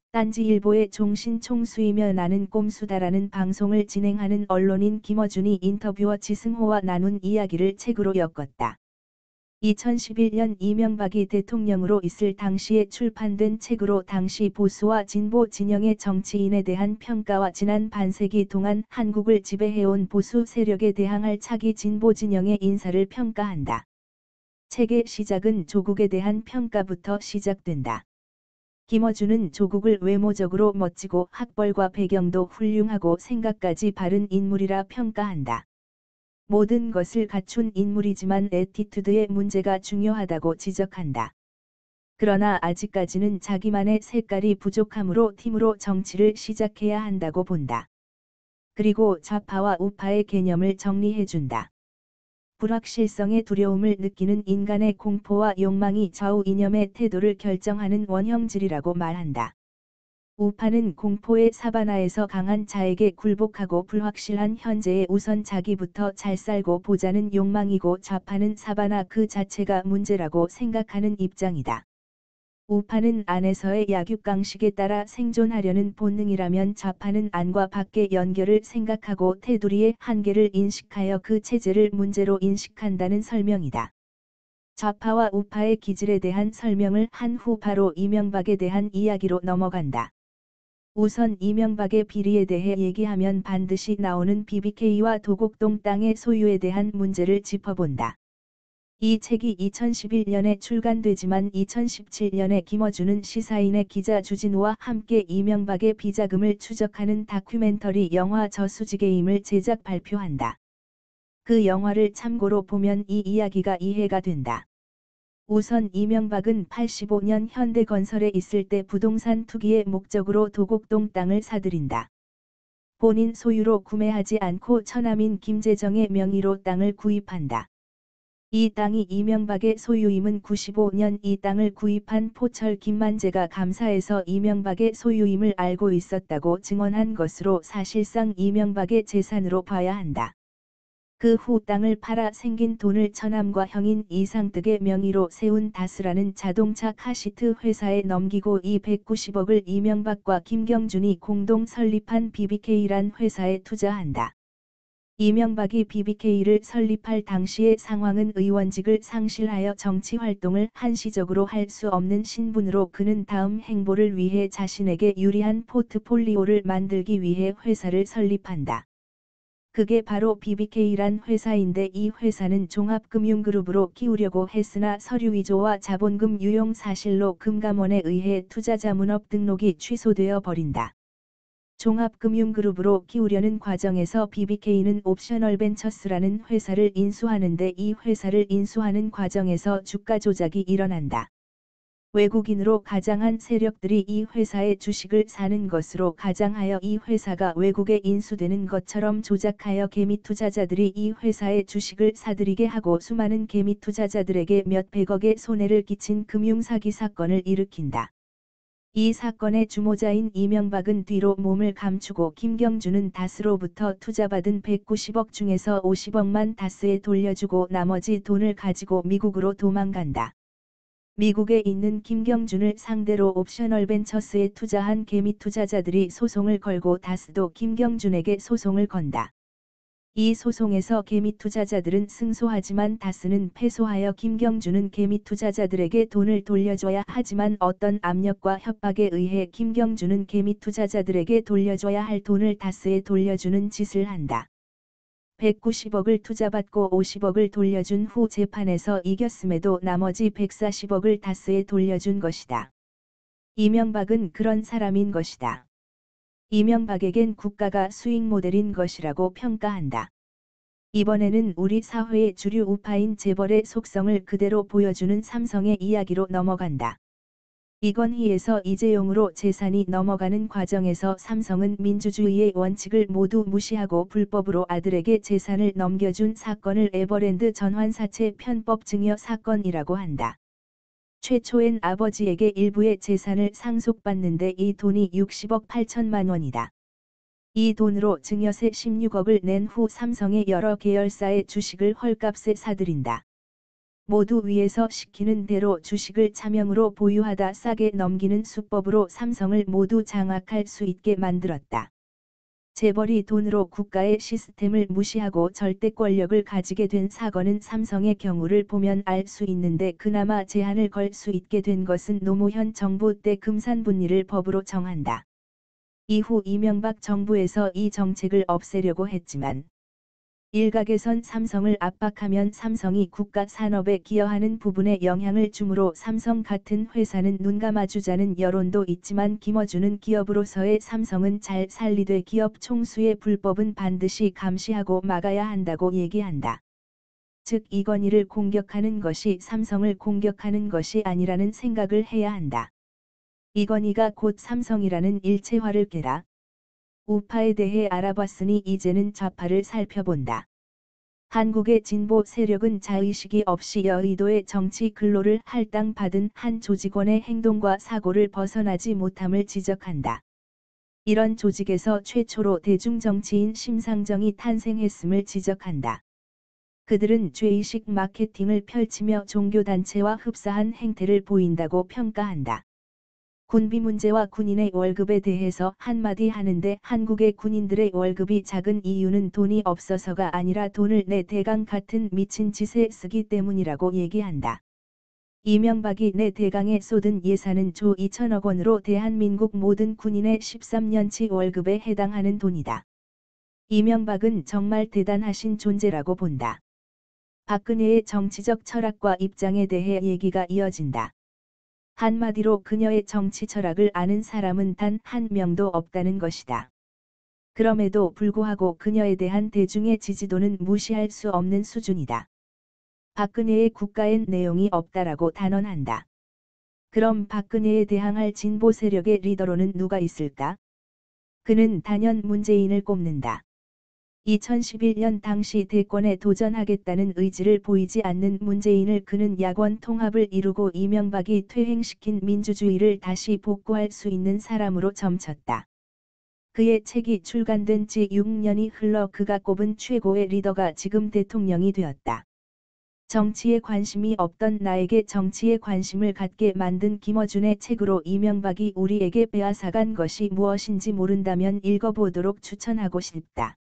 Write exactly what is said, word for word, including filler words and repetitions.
딴지일보의 종신총수이며 나는 꼼수다라는 방송을 진행하는 언론인 김어준이 인터뷰어 지승호와 나눈 이야기를 책으로 엮었다. 이천십일 년 이명박이 대통령으로 있을 당시에 출판된 책으로 당시 보수와 진보 진영의 정치인에 대한 평가와 지난 반세기 동안 한국을 지배해온 보수 세력에 대항할 차기 진보 진영의 인사를 평가한다. 책의 시작은 조국에 대한 평가부터 시작된다. 김어준은 조국을 외모적으로 멋지고 학벌과 배경도 훌륭하고 생각까지 바른 인물이라 평가한다. 모든 것을 갖춘 인물이지만 애티튜드의 문제가 중요하다고 지적한다. 그러나 아직까지는 자기만의 색깔이 부족하므로 팀으로 정치를 시작해야 한다고 본다. 그리고 좌파와 우파의 개념을 정리해준다. 불확실성의 두려움을 느끼는 인간의 공포와 욕망이 좌우 이념의 태도를 결정하는 원형질이라고 말한다. 우파는 공포의 사바나에서 강한 자에게 굴복하고 불확실한 현재에 우선 자기부터 잘 살고 보자는 욕망이고 좌파는 사바나 그 자체가 문제라고 생각하는 입장이다. 우파는 안에서의 약육강식에 따라 생존하려는 본능이라면 좌파는 안과 밖의 연결을 생각하고 테두리의 한계를 인식하여 그 체제를 문제로 인식한다는 설명이다. 좌파와 우파의 기질에 대한 설명을 한 후 바로 이명박에 대한 이야기로 넘어간다. 우선 이명박의 비리에 대해 얘기하면 반드시 나오는 비비케이와 도곡동 땅의 소유에 대한 문제를 짚어본다. 이 책이 이천십일 년에 출간되지만 이천십칠 년에 김어준은 시사인의 기자 주진우와 함께 이명박의 비자금을 추적하는 다큐멘터리 영화 저수지게임을 제작 발표한다. 그 영화를 참고로 보면 이 이야기가 이해가 된다. 우선 이명박은 팔십오 년 현대건설에 있을 때 부동산 투기의 목적으로 도곡동 땅을 사들인다. 본인 소유로 구매하지 않고 처남인 김재정의 명의로 땅을 구입한다. 이 땅이 이명박의 소유임은 구십오 년 이 땅을 구입한 포철 김만재가 감사해서 이명박의 소유임을 알고 있었다고 증언한 것으로 사실상 이명박의 재산으로 봐야 한다. 그 후 땅을 팔아 생긴 돈을 처남과 형인 이상득의 명의로 세운 다스라는 자동차 카시트 회사에 넘기고 이 백구십억을 이명박과 김경준이 공동 설립한 비비케이란 회사에 투자한다. 이명박이 비비케이를 설립할 당시의 상황은 의원직을 상실하여 정치활동을 한시적으로 할 수 없는 신분으로 그는 다음 행보를 위해 자신에게 유리한 포트폴리오를 만들기 위해 회사를 설립한다. 그게 바로 비비케이란 회사인데 이 회사는 종합금융그룹으로 키우려고 했으나 서류 위조와 자본금 유용 사실로 금감원에 의해 투자자문업 등록이 취소되어 버린다. 종합금융그룹으로 키우려는 과정에서 비비케이는 옵셔널벤처스라는 회사를 인수하는데 이 회사를 인수하는 과정에서 주가 조작이 일어난다. 외국인으로 가장한 세력들이 이 회사의 주식을 사는 것으로 가장하여 이 회사가 외국에 인수되는 것처럼 조작하여 개미 투자자들이 이 회사의 주식을 사들이게 하고 수많은 개미 투자자들에게 몇백억의 손해를 끼친 금융사기 사건을 일으킨다. 이 사건의 주모자인 이명박은 뒤로 몸을 감추고 김경준은 다스로부터 투자받은 백구십억 중에서 오십억만 다스에 돌려주고 나머지 돈을 가지고 미국으로 도망간다. 미국에 있는 김경준을 상대로 옵셔널벤처스에 투자한 개미 투자자들이 소송을 걸고 다스도 김경준에게 소송을 건다. 이 소송에서 개미 투자자들은 승소하지만 다스는 패소하여 김경준은 개미 투자자들에게 돈을 돌려줘야 하지만 어떤 압력과 협박에 의해 김경준은 개미 투자자들에게 돌려줘야 할 돈을 다스에 돌려주는 짓을 한다. 백구십억을 투자받고 오십억을 돌려준 후 재판에서 이겼음에도 나머지 백사십억을 다스에 돌려준 것이다. 이명박은 그런 사람인 것이다. 이명박에겐 국가가 수익 모델인 것이라고 평가한다. 이번에는 우리 사회의 주류 우파인 재벌의 속성을 그대로 보여주는 삼성의 이야기로 넘어간다. 이건희에서 이재용으로 재산이 넘어가는 과정에서 삼성은 민주주의의 원칙을 모두 무시하고 불법으로 아들에게 재산을 넘겨준 사건을 에버랜드 전환사채 편법 증여 사건이라고 한다. 최초엔 아버지에게 일부의 재산을 상속받는데 이 돈이 육십억 팔천만 원이다. 이 돈으로 증여세 십육억을 낸 후 삼성의 여러 계열사의 주식을 헐값에 사들인다. 모두 위에서 시키는 대로 주식을 차명으로 보유하다 싸게 넘기는 수법으로 삼성을 모두 장악할 수 있게 만들었다. 재벌이 돈으로 국가의 시스템을 무시하고 절대 권력을 가지게 된 사건은 삼성의 경우를 보면 알 수 있는데 그나마 제한을 걸 수 있게 된 것은 노무현 정부 때 금산분리를 법으로 정한다. 이후 이명박 정부에서 이 정책을 없애려고 했지만 일각에선 삼성을 압박하면 삼성이 국가 산업에 기여하는 부분에 영향을 주므로 삼성 같은 회사는 눈감아주자는 여론도 있지만 김어준은 기업으로서의 삼성은 잘 살리되 기업 총수의 불법은 반드시 감시하고 막아야 한다고 얘기한다. 즉 이건희를 공격하는 것이 삼성을 공격하는 것이 아니라는 생각을 해야 한다. 이건희가 곧 삼성이라는 일체화를 깨라. 우파에 대해 알아봤으니 이제는 좌파를 살펴본다. 한국의 진보 세력은 자의식이 없이 여의도의 정치 근로를 할당받은 한 조직원의 행동과 사고를 벗어나지 못함을 지적한다. 이런 조직에서 최초로 대중정치인 심상정이 탄생했음을 지적한다. 그들은 죄의식 마케팅을 펼치며 종교단체와 흡사한 행태를 보인다고 평가한다. 군비 문제와 군인의 월급에 대해서 한마디 하는데 한국의 군인들의 월급이 작은 이유는 돈이 없어서가 아니라 돈을 내 대강 같은 미친 짓에 쓰기 때문이라고 얘기한다. 이명박이 내 대강에 쏟은 예산은 조 이천억 원으로 대한민국 모든 군인의 십삼 년치 월급에 해당하는 돈이다. 이명박은 정말 대단하신 존재라고 본다. 박근혜의 정치적 철학과 입장에 대해 얘기가 이어진다. 한마디로 그녀의 정치 철학을 아는 사람은 단 한 명도 없다는 것이다. 그럼에도 불구하고 그녀에 대한 대중의 지지도는 무시할 수 없는 수준이다. 박근혜의 국가엔 내용이 없다라고 단언한다. 그럼 박근혜에 대항할 진보 세력의 리더로는 누가 있을까? 그는 단연 문재인을 꼽는다. 이천십일 년 당시 대권에 도전하겠다는 의지를 보이지 않는 문재인을 그는 야권 통합을 이루고 이명박이 퇴행시킨 민주주의를 다시 복구할 수 있는 사람으로 점쳤다. 그의 책이 출간된 지 육 년이 흘러 그가 꼽은 최고의 리더가 지금 대통령이 되었다. 정치에 관심이 없던 나에게 정치에 관심을 갖게 만든 김어준의 책으로 이명박이 우리에게 빼앗아간 것이 무엇인지 모른다면 읽어보도록 추천하고 싶다.